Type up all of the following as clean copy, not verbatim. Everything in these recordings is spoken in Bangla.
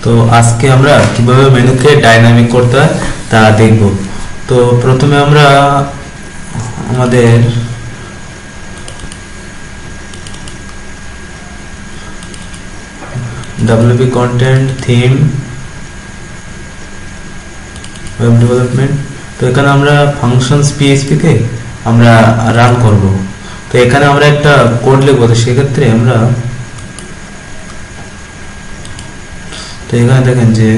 তো আজকে আমরা কিভাবে মেনুকে ডাইনামিক করতে হয় তা দেখব। তো প্রথমে আমরা আমাদের WP content theme web development, তো এখানে আমরা ফাংশনস PHP তে আমরা রান করব। তো এখানে আমরা একটা কোড লিখব, তো সেক্ষেত্রে আমরা তো এখানে দেখেন যে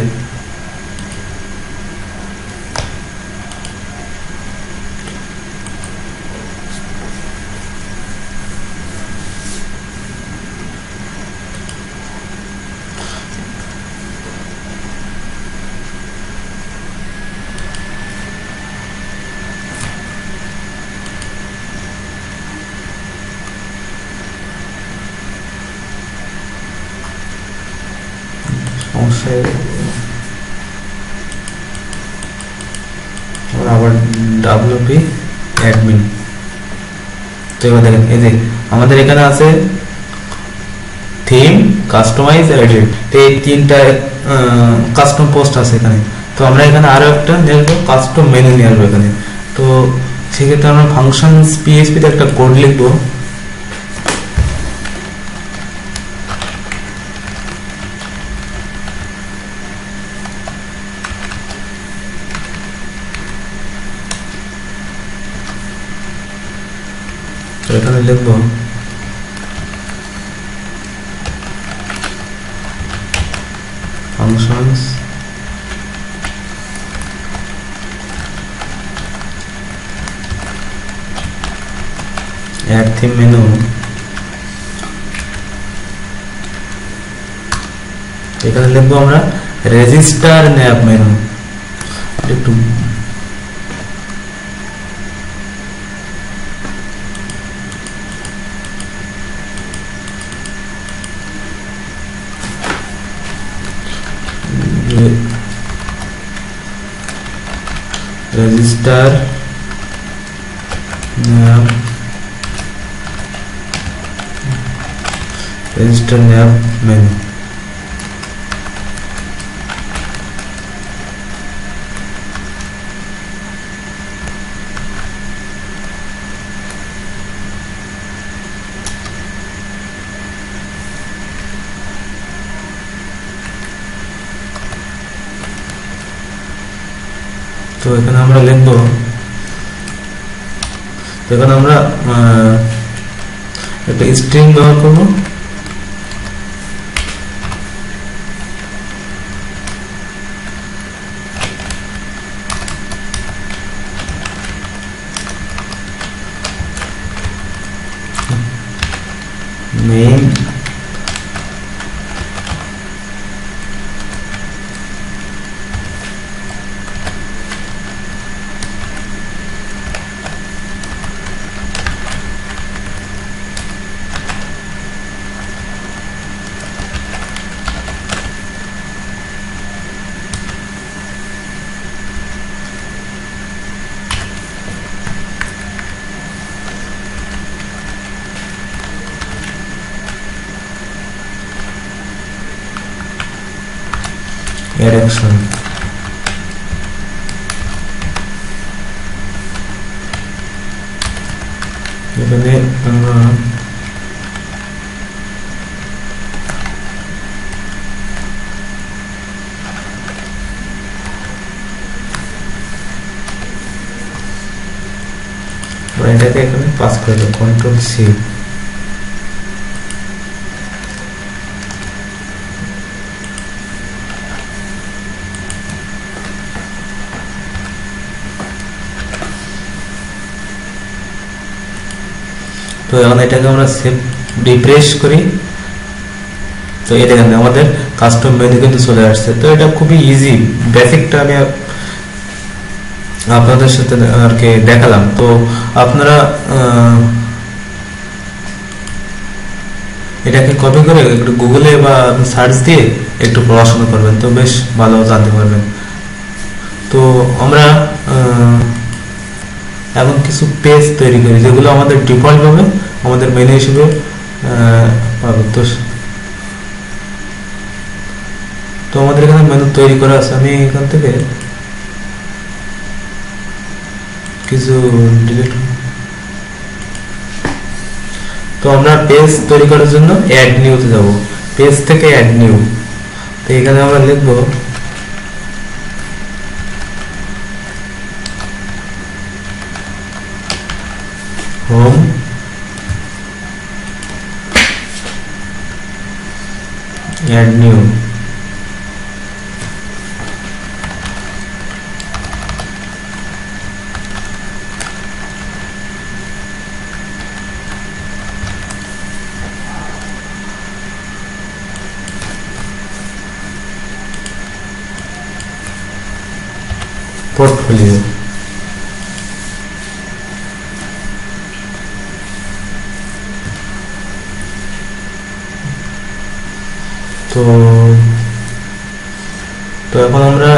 আবার WP অ্যাডমিন। তো এবার দেখেন এই যে আমাদের এখানে আছে থিম, কাস্টমাইজ, এডিট, তো এই তিনটা কাস্টম পোস্ট আছে এখানে। তো আমরা এখানে আরো একটা দেখবো কাস্টম মেনু নিয়ে আসবো এখানে। তো সেক্ষেত্রে আমরা ফাংশনস PHP তে একটা কোড লিখবো। এখানে লিখব functions add theme menu, এখানে লিখব আমরা রেজিস্টার ন্যাপ মেনু। একটু register nav menu। তো এখানে আমরা লিখব, এখানে আমরা একটা স্ট্রিং ব্যবহার করব। মেইন direction, এখানে আমরা এটাকে এখানে পাস করে দেব, Ctrl+C। তো এখন এটাকে আমরা সেভ রিফ্রেশ করি। তো এই দেখেন আমাদের কাস্টম মেনু কিন্তু চলে আসছে। তো এটা খুবই ইজি, বেসিকটা আমি আপনাদের সাথে আর কি দেখালাম। তো আপনারা এটাকে কপি করে একটু গুগলে বা সার্চ দিয়ে একটু পড়াশোনা করবেন, তো বেশ ভালো জানতে পারবেন। তো আমরা এখন কিছু পেজ তৈরি করি যেগুলো আমাদের ডিফল্ট ভাবে আমাদের মেনু হিসেবে পাবো। তো তো আমাদের এখানে মেনু তৈরি করা আছে, আমি এখান থেকে কিছু ডিলিট। তো আমরা পেজ তৈরি করার জন্য অ্যাড নিউতে যাব, পেজ থেকে অ্যাড নিউ। তো এখানে আমরা লিখব হোম অ্যাড নিউ। পোর্টফোলিও। তো এখন আমরা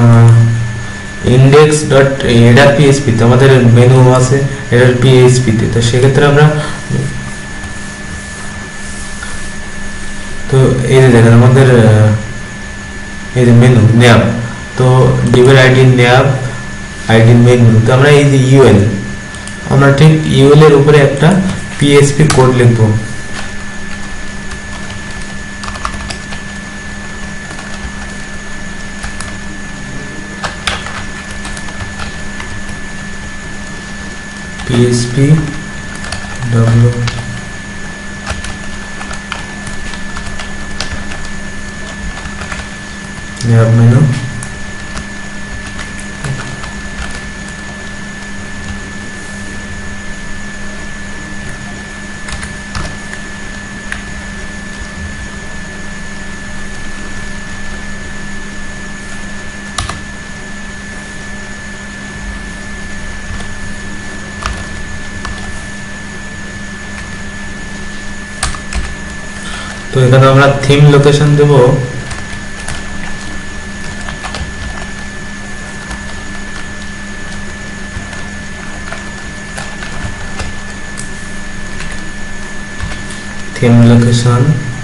index.header.php তে আমাদের মেনু আছে header.php তে। তো সেক্ষেত্রে আমরা তো এই যে দেখেন আমাদের এই যে মেনু nav, তো ডিভের আইডি nav আইডি মেনু। তো আমরা এই যে ইউএল, আমরা ঠিক ইউএল এর উপরে একটা PHP কোড লিখব। PHP w nav menu। তো এখানে আমরা থিম লোকেশন দেব থিম লোকেশন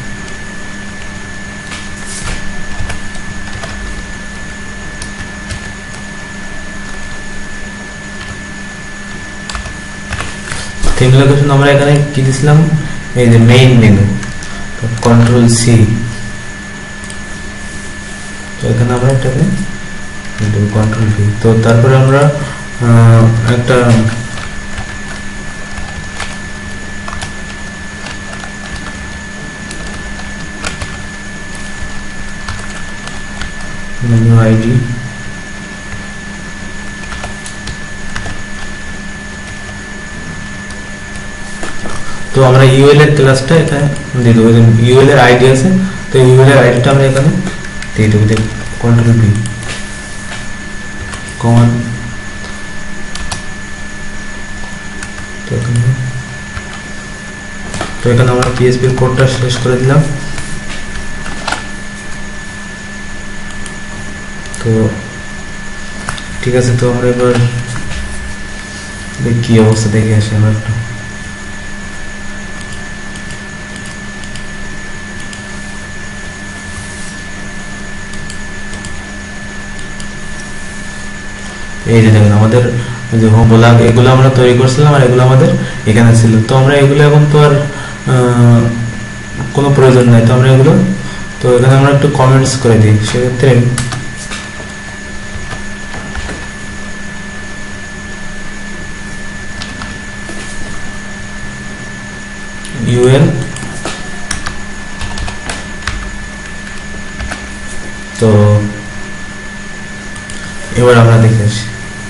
আমরা এখানে কি দিছিলাম, এই যে মেইন মেনু, কন্ট্রোল সি। তো এখানে আমরা এটাকে কন্ট্রোল ভি। তো তারপরে আমরা একটা মেনু আইডি তো আমরা ইউএল এর ক্লাসটা এখানে দিয়ে দেবো, ইউএল এর আইডি আছে। তো ইউএল এর আইডিটা আমরা এখানে দিয়ে দেবো, কন্ট্রোল ভি কমান্ড। তো এখানে আমরা PHP এর কোডটা শেষ করে দিলাম। তো ঠিক আছে, তো আমরা এবার কি অবস্থা দেখে আসি আমরা একটু। এই যে দেখেন আমাদের যে হোম ব্লগ এগুলো আমরা তৈরি করছিলাম আর এগুলো আমাদের এখানে ছিল। তো আমরা এগুলো এখন তো আর কোনো প্রয়োজন নাই। তো আমরা এগুলো তো এখানে আমরা একটু কমেন্টস করে দিই। সেক্ষেত্রে ইউএল তো এবার আমরা দেখে আসি।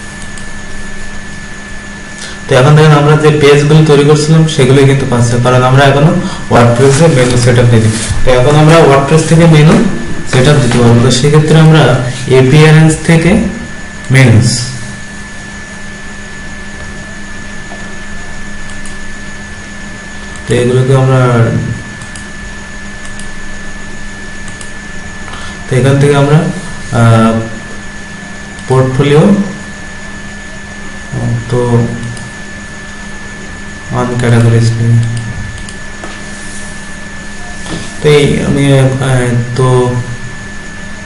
তো এখন দেখেন আমরা যে পেজগুলো তৈরি করছিলাম সেগুলোই কিন্তু পাচ্ছে, কারণ আমরা এখনো ওয়ার্ডপ্রেসে মেনু সেটআপ দিই। তো এখন আমরা ওয়ার্ডপ্রেস থেকে মেনু সেটআপ দিতে পারবো। তো সেক্ষেত্রে আমরা অ্যাপিয়ারেন্স থেকে মেনুস, তো এগুলোকে আমরা তো এখান থেকে আমরা পোর্টফোলিও তো অন ক্যাটাগরিজ তো এই আমি তো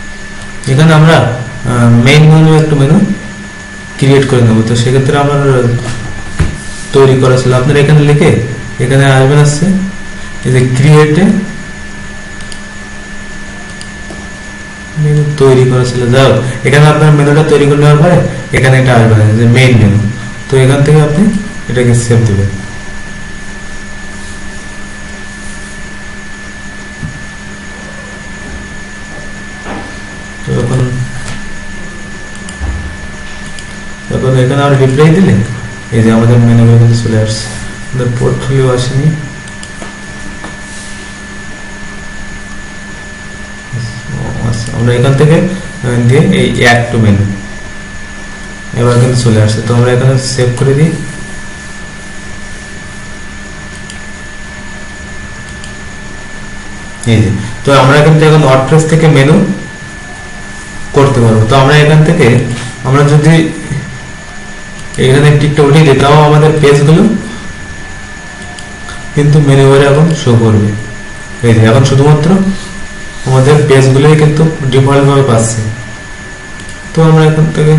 এখানে আমরা মেইন মেনু একটা মেনু ক্রিয়েট করে নেব। তো সেক্ষেত্রে আমার তৈরি করা ছিল, আপনারা এখানে লিখে এখানে আসবেন, আসছে এই যে ক্রিয়েটে মেনু তৈরি করা ছিল। যাই হোক, এখানে আপনার মেনুটা তৈরি করে নেওয়ার পরে এখানে এটা আসবে যে মেইন মেনু। তো এখান থেকে আপনি এটাকে সেভ দেবেন। তো এখন এখানে আমরা রিপ্লাই দিলে এই যে আমাদের মেনুগুলো কিন্তু চলে আসছে। আমাদের পোর্টফোলিও আসেনি, আমরা এখান থেকে দিয়ে এই অ্যাড টু মেনু এবার কিন্তু চলে আসছে। তো আমরা এখানে সেভ করে দিই। এই যে, তো আমরা কিন্তু এখন ওয়ার্ডপ্রেস থেকে মেনু করতে পারবো। তো আমরা এখান থেকে আমরা যদি এখানে টিকটা উঠিয়ে দিই, তাও আমাদের পেজগুলো কিন্তু মেনু বারে এখন শো করবে। এই যে এখন শুধুমাত্র আমাদের পেজগুলোই কিন্তু ডিফল্ট ভাবে পাচ্ছে। তো আমরা এখান থেকে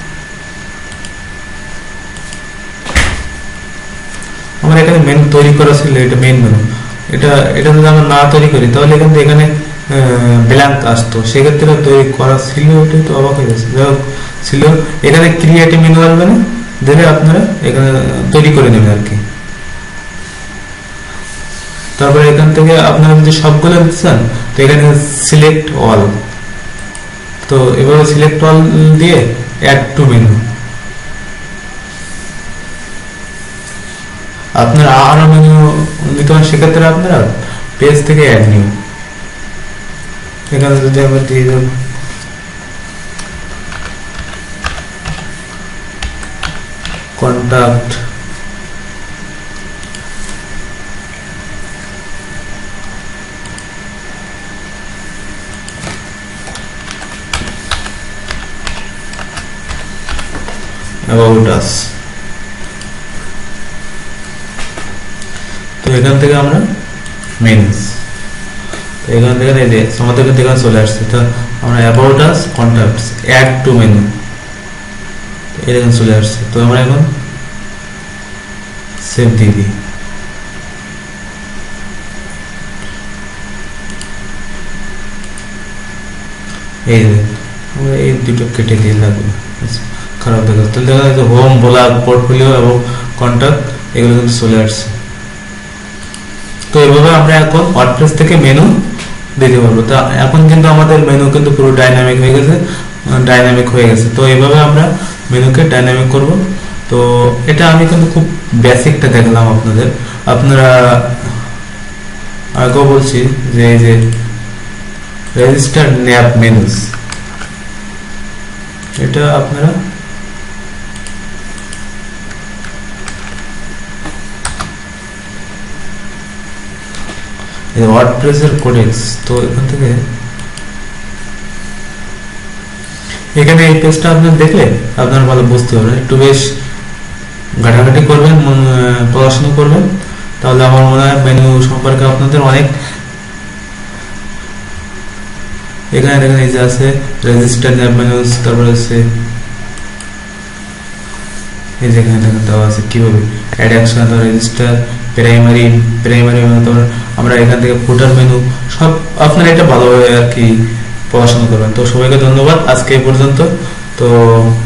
আমরা এখানে মেনু তৈরি করা ছিল, এটা মেইন মেনু। এটা যদি আমরা না তৈরি করি তাহলে কিন্তু এখানে ব্ল্যাঙ্ক আসতো, সেক্ষেত্রে তৈরি করা ছিল, ওটাই তো অবাক হয়ে গেছে। যাই হোক, ছিল এখানে ক্রিয়েটিভ মেনু আসবে না, দিলে আপনারা এখানে তৈরি করে নেবেন আর কি। তারপরে এখান থেকে আপনারা যদি সবগুলো দিতে চান তো এখানে সিলেক্ট অল, তো এভাবে সিলেক্ট অল দিয়ে অ্যাড টু মেনু, আপনারা আরো মেনু নিতে পারেন, সেক্ষেত্রে আপনারা পেজ থেকে অ্যাড নিন। এখানে যদি আমরা দিয়ে দেব কন্টাক্ট, about us, তো এখান থেকে আমরা মেনুস, এখান থেকে আমাদের এখানে চলে আসছে। তো আমরা about us, contacts, add to menu এখানে চলে আসছে। তো আমরা এখন সেভ দিয়ে দিই। এই যে আমরা এই দুটো কেটে দিয়ে লাগবে, খারাপ দেখা যাচ্ছে। তাহলে দেখা যাচ্ছে হোম, ব্লগ, পোর্টফোলিও এবং কন্টাক্ট এগুলো কিন্তু চলে আসছে। তো এইভাবে আমরা এখন ওয়ার্ডপ্রেস থেকে মেনু দিতে পারবো। তো এখন কিন্তু আমাদের মেনু কিন্তু পুরো ডাইনামিক হয়ে গেছে। তো এইভাবে আমরা মেনুকে ডাইনামিক করব। তো এটা আমি কিন্তু খুব বেসিকটা দেখলাম আপনাদের। আপনারা আগেও বলছি যে এই যে রেজিস্টার ন্যাপ মেনুস, এটা আপনারা ওয়ার্ডপ্রেসের কোডেক্স, তো এখান থেকে এখানে এই পেজটা আপনারা দেখলে আপনারা ভালো বুঝতে পারবেন। একটু বেশ ঘাটাঘাটি করবেন, পড়াশোনা করবেন, তাহলে আমার মনে হয় মেনু সম্পর্কে আপনাদের অনেক। এখানে দেখেন এই যে আছে রেজিস্টার ন্যাপ মেনুস, তারপরে আছে এই যে এখানে দেওয়া আছে কিভাবে অ্যাড অ্যাকশন, রেজিস্টার, প্রাইমারি, তারপর আমরা এখান থেকে ফুটার মেনু, সব আপনারা এটা ভালোভাবে আর কি পড়াশোনা করবেন। তো সবাইকে ধন্যবাদ, আজকে এই পর্যন্ত। তো